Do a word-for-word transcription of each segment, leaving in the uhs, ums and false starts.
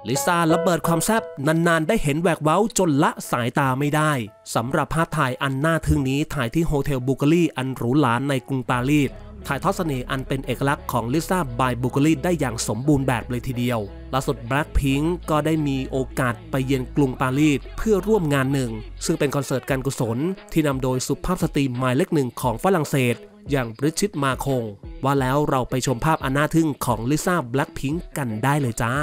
ลิซ่าระเบิดความแซ่บนานๆได้เห็นแหวกเว้าจนละสายตาไม่ได้สำหรับภาพถ่ายอันน่าทึ่งนี้ถ่ายที่โฮเทลบูการีอันหรูหราในกรุงปารีสถ่ายทอดเสน่ห์อันเป็นเอกลักษณ์ของลิซ่าบายบูการีได้อย่างสมบูรณ์แบบเลยทีเดียวล่าสุด Blackpink ก็ได้มีโอกาสไปเยือนกรุงปารีสเพื่อร่วมงานหนึ่งซึ่งเป็นคอนเสิร์ตการกุศลที่นำโดยสุภาพสตรีหมายเลขหนึ่งของฝรั่งเศสอย่างบริจิตมาคงว่าแล้วเราไปชมภาพอันน่าทึ่งของลิซ่า Blackpink กันได้เลยจ้า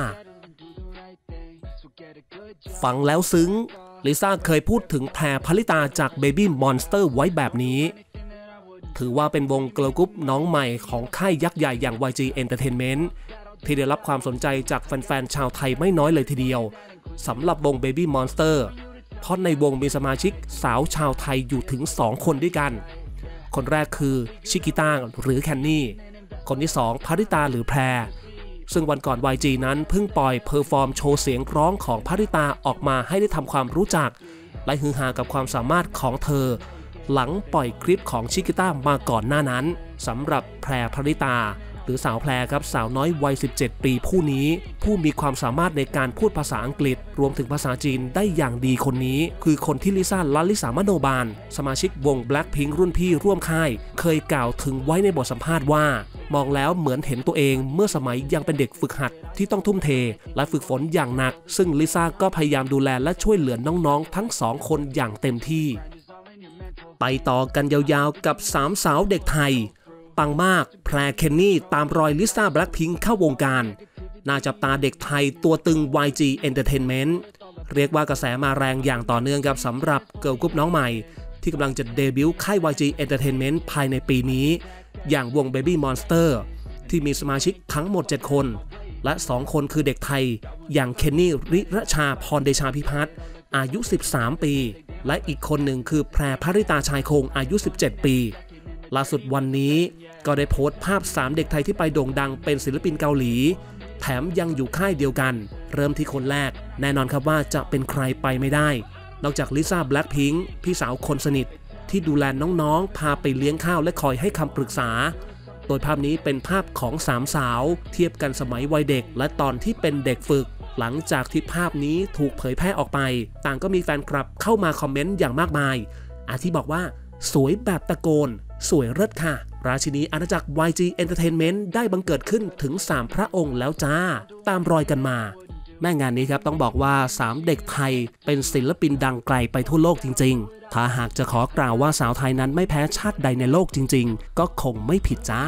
ฟังแล้วซึ้งลิซ่าเคยพูดถึงแพรพลิตาจาก Baby Monster ไว้แบบนี้ถือว่าเป็นวงเกิร์ลกรุ๊ปน้องใหม่ของค่ายยักษ์ใหญ่อย่าง วาย จี Entertainment ที่ได้รับความสนใจจากแฟนๆชาวไทยไม่น้อยเลยทีเดียวสำหรับวง Baby Monster เพราะในวงมีสมาชิกสาวชาวไทยอยู่ถึงสองคนด้วยกันคนแรกคือชิกิต้าหรือแคนนี่คนที่สองพริตาหรือแพรซึ่งวันก่อน วาย จี นั้นเพิ่งปล่อยเพอร์ฟอร์มโชว์เสียงร้องของพริตาออกมาให้ได้ทำความรู้จักและฮือฮากับความสามารถของเธอหลังปล่อยคลิปของชิกิต้ามาก่อนหน้านั้นสำหรับแพรพริตาหรือสาวแพรครับสาวน้อยวัยสิบเจ็ดปีผู้นี้ผู้มีความสามารถในการพูดภาษาอังกฤษรวมถึงภาษาจีนได้อย่างดีคนนี้คือคนที่ลิซ่าลัลิสามโนบาลสมาชิกวง Blackpink รุ่นพี่ร่วมค่ายเคยกล่าวถึงไว้ในบทสัมภาษณ์ว่ามองแล้วเหมือนเห็นตัวเองเมื่อสมัยยังเป็นเด็กฝึกหัดที่ต้องทุ่มเทและฝึกฝนอย่างหนักซึ่งลิซ่าก็พยายามดูแลและช่วยเหลือน้องๆทั้งสองคนอย่างเต็มที่ไปต่อกันยาวๆกับสามสาวเด็กไทยปังมากแพรเคนนี่ตามรอยลิซ่า Blackpink เข้าวงการน่าจับตาเด็กไทยตัวตึง วาย จี Entertainment เรียกว่ากระแสมาแรงอย่างต่อเนื่องกับสำหรับเกิร์ลกรุ๊ปน้องใหม่ที่กำลังจะเดบิวต์ค่าย วาย จี Entertainment ภายในปีนี้อย่างวง Baby Monster ที่มีสมาชิกทั้งหมดเจ็ดคนและสองคนคือเด็กไทยอย่างเคนนี่ริรชาพรเดชาพิพัฒน์อายุสิบสามปีและอีกคนหนึ่งคือแพรพริตาชายคงอายุสิบเจ็ดปีล่าสุดวันนี้ก็ได้โพสต์ภาพสามเด็กไทยที่ไปโด่งดังเป็นศิลปินเกาหลีแถมยังอยู่ค่ายเดียวกันเริ่มที่คนแรกแน่นอนครับว่าจะเป็นใครไปไม่ได้นอกจากลิซ่า Blackpink พี่สาวคนสนิทที่ดูแลน้องๆพาไปเลี้ยงข้าวและคอยให้คำปรึกษาโดยภาพนี้เป็นภาพของสามสาวเทียบกันสมัยวัยเด็กและตอนที่เป็นเด็กฝึกหลังจากที่ภาพนี้ถูกเผยแพร่ออกไปต่างก็มีแฟนคลับเข้ามาคอมเมนต์อย่างมากมายอาทิบอกว่าสวยแบบตะโกนสวยเลิศค่ะราชินีอาณาจักร วาย จี Entertainment ได้บังเกิดขึ้นถึงสามพระองค์แล้วจ้าตามรอยกันมาแม่งานนี้ครับต้องบอกว่าสามเด็กไทยเป็นศิลปินดังไกลไปทั่วโลกจริงๆถ้าหากจะขอกล่าวว่าสาวไทยนั้นไม่แพ้ชาติใดในโลกจริงๆก็คงไม่ผิดจ้า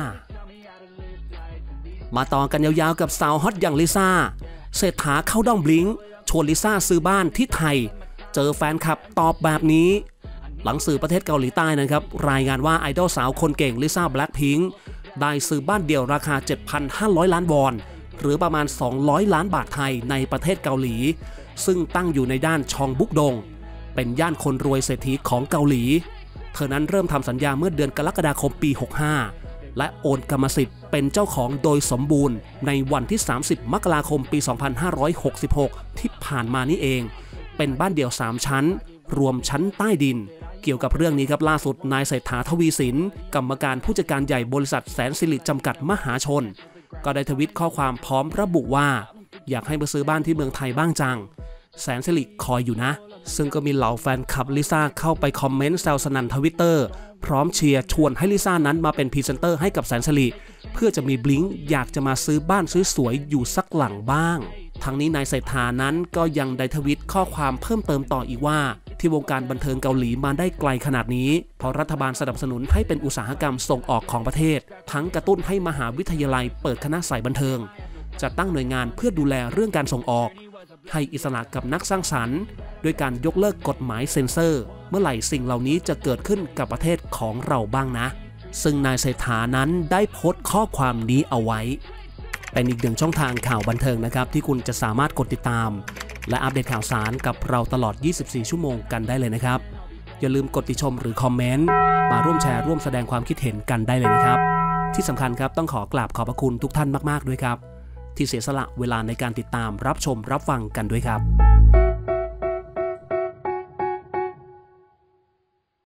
มาต่อกันยาวๆกับสาวฮอตอย่างลิซ่าเศรษฐาเข้าด้อมบลิงชวนลิซ่าซื้อบ้านที่ไทยเจอแฟนคลับตอบแบบนี้หลังสื่อประเทศเกาหลีใต้นะครับรายงานว่าไอดอลสาวคนเก่งลิซ่า Blackpink ได้ซื้อบ้านเดี่ยวราคา เจ็ดพันห้าร้อย ล้านวอนหรือประมาณสองร้อยล้านบาทไทยในประเทศเกาหลีซึ่งตั้งอยู่ในด้านชองบุกดงเป็นย่านคนรวยเศรษฐีของเกาหลีเธอนั้นเริ่มทำสัญญาเมื่อเดือนกรกฎาคมปีหกห้าและโอนกรรมสิทธิ์เป็นเจ้าของโดยสมบูรณ์ในวันที่สามสิบมกราคมปีสองพันห้าร้อยหกสิบหกที่ผ่านมานี่เองเป็นบ้านเดี่ยวสามชั้นรวมชั้นใต้ดินเกี่ยวกับเรื่องนี้ครับล่าสุดนายเศรษฐาทวีสินกรรมการผู้จัดการใหญ่บริษัทแสนสิริจำกัดมหาชนก็ได้ทวิตข้อความพร้อมระบุว่าอยากให้มาซื้อบ้านที่เมืองไทยบ้างจังแสนสิริคอยอยู่นะซึ่งก็มีเหล่าแฟนคลับลิซ่าเข้าไปคอมเมนต์แซวสนั่นทวิตเตอร์พร้อมเชียร์ชวนให้ลิซ่านั้นมาเป็นพรีเซนเตอร์ให้กับแสนสิริเพื่อจะมีบลิงก์อยากจะมาซื้อบ้านสวยๆอยู่สักหลังบ้างทั้งนี้นายเศรษฐานั้นก็ยังได้ทวิตข้อความเพิ่มเติมต่ออีกว่าที่วงการบันเทิงเกาหลีมาได้ไกลขนาดนี้เพราะรัฐบาลสนับสนุนให้เป็นอุตสาหกรรมส่งออกของประเทศทั้งกระตุ้นให้มหาวิทยาลัยเปิดคณะสายบันเทิงจัดตั้งหน่วยงานเพื่อดูแลเรื่องการส่งออกให้อิสระกับนักสร้างสรรค์ด้วยการยกเลิกกฎหมายเซ็นเซอร์เมื่อไหร่สิ่งเหล่านี้จะเกิดขึ้นกับประเทศของเราบ้างนะซึ่งนายเศรษฐานั้นได้โพสต์ข้อความนี้เอาไว้เป็นอีกหนึ่งช่องทางข่าวบันเทิงนะครับที่คุณจะสามารถกดติดตามและอัปเดตข่าวสารกับเราตลอดยี่สิบสี่ชั่วโมงกันได้เลยนะครับอย่าลืมกดติชมหรือคอมเมนต์มาร่วมแชร์ร่วมแสดงความคิดเห็นกันได้เลยนะครับที่สำคัญครับต้องขอกราบขอบพระคุณทุกท่านมากๆด้วยครับที่เสียสละเวลาในการติดตามรับชมรับฟังกันด้วยครับ